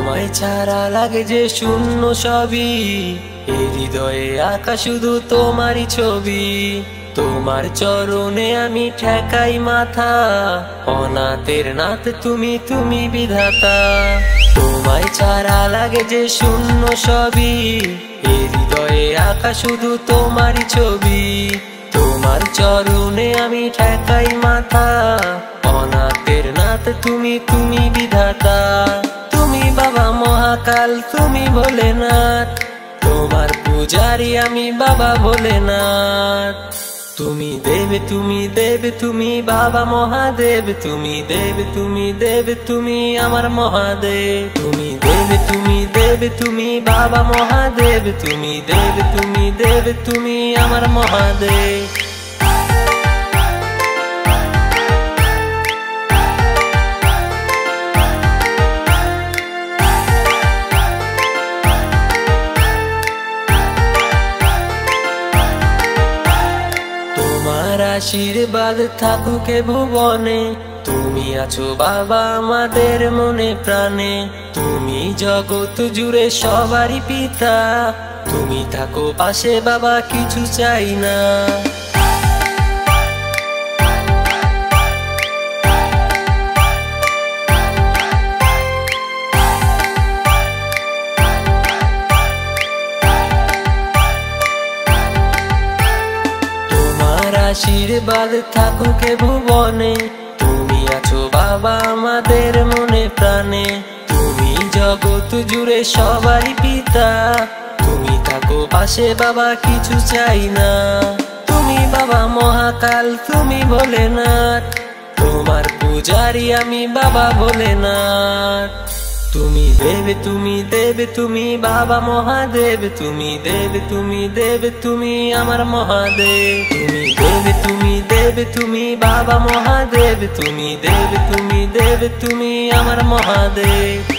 তোমায় ছাড়া লাগে যে শূন্য সবই, এই হৃদয়ে আঁকা শুধু তোমারই ছবি। তোমার চরণে আমি ঠেকাই মাথা, অনাথের নাথ তুমি, তুমি বিধাতা। তোমায় ছাড়া লাগে যে শূন্য সবই, এই হৃদয়ে আঁকা শুধু তোমারই ছবি। তোমার চরণে আমি ঠেকাই মাথা, অনাথের নাথ তুমি, তুমি বিধাতা। তুমি বাবা মহাকাল, তুমি ভোলেনাথ, তোমার পূজারি আমি বাবা ভোলেনাথ। তুমি দেব, তুমি দেব, তুমি বাবা মহাদেব, তুমি দেব, তুমি দেব, তুমি আমার মহাদেব। তুমি দেব, তুমি দেব, তুমি বাবা মহাদেব, তুমি দেব, তুমি দেব, তুমি আমার মহাদেব। তোমার আশীর্বাদ থাকুক ভুবনে, তুমি আছো বাবা আমাদের মনে প্রাণে। তুমি জগৎ জুড়ে সবারই পিতা, তুমি থাকো পাশে বাবা কিছু চাই না। আশীর্বাদ থাকুক ভুবনে, তুমি আছো বাবা আমাদের মনে প্রাণে। তুমি জগৎ জুড়ে সবারই পিতা, তুমি থাকো পাশে বাবা কিছু চাই না। তুমি বাবা মহাকাল, তুমি ভোলেনাথ, তোমার পূজারি আমি বাবা ভোলেনাথ। তুমি দেব, তুমি দেব, তুমি বাবা মহাদেব, তুমি দেব, তুমি দেব, তুমি আমার মহাদেব। তুমি দেব, তুমি দেব, তুমি বাবা মহাদেব, তুমি দেব, তুমি দেব, তুমি আমার মহাদেব।